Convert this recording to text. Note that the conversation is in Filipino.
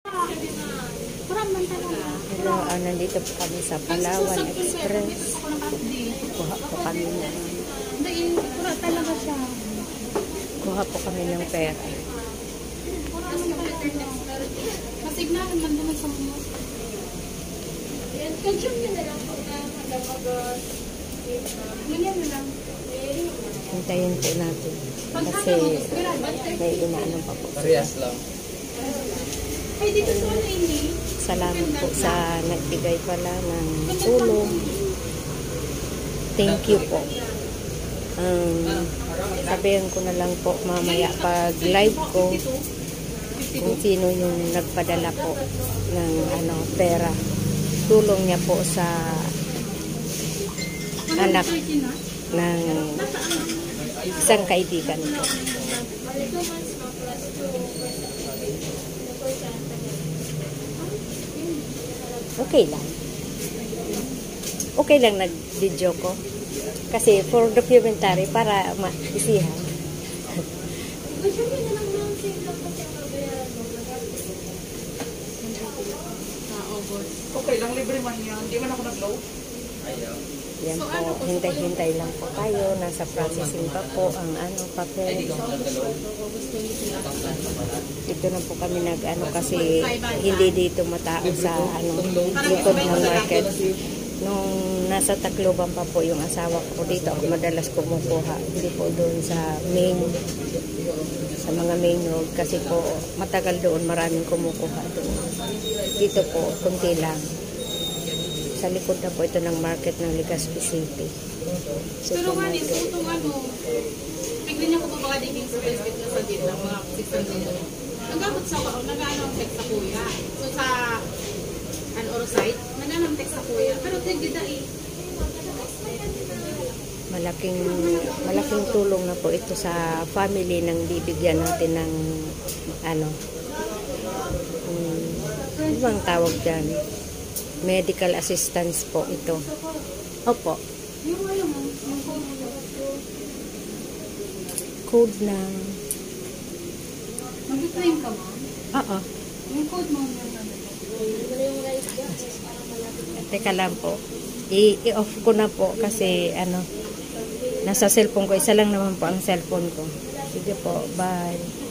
Hello, nandito po kami sa Palawan Express. Kuha po kami ng pera. Hintayin po natin kasi may inaano pa po. Salamat po sa nagbigay pala ng tulong. Thank you po. Sabihin ko na lang po mamaya pag live ko kung sino yung nagpadala po ng pera. Tulong niya po sa anak ng isang kaibigan ko. Okay lang. Okay lang nag-video ko. Kasi for documentary, para ma-isihan. Okay lang, libre man yan. Hindi man ako nag-low. Yan po, hintay-hintay lang po tayo. Nasa processing pa po ang papel. Dito na po kami kasi hindi dito matao sa likod ng market. Nung nasa Tacloban pa po yung asawa ko, dito ako madalas kumukuha. Hindi po doon sa mga main road kasi po matagal doon, maraming kumukuha doon. Dito po, kunti lang. Sa likod na po ito ng market ng Legazpi City. Pero nga rin, itong bigyan niya ko pa baka diging sa basket na sa din ng mga 600. Nag-abot sa nag-ano ang text sa kuya. So sa Orosite, nag-ano ang text sa kuya. Pero tigida malaking tulong na po ito sa family ng bibigyan natin ng ano bang tawag dyan? Medical assistance po ito. Opo. Code ng... Mag-claim ka mo? Oo. Yung code mo Teka lang po. I-off ko na po kasi nasa cellphone ko. Isa lang naman po ang cellphone ko. Sige po. Bye.